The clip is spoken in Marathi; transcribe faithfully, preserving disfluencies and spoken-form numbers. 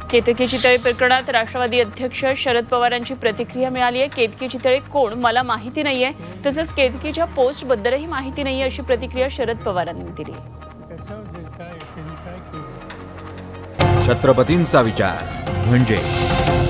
केतकी चितळे प्रकरणात राष्ट्रवादी अध्यक्ष शरद पवारांची प्रतिक्रिया मिळाली आहे। केतकी चितळे कोण मला माहिती नाहीये, तसंच केतकीच्या पोस्ट बद्दलही माहिती नाहीये अशी प्रतिक्रिया शरद पवारांनी दिली। छत्रपतींचा विचार म्हणजे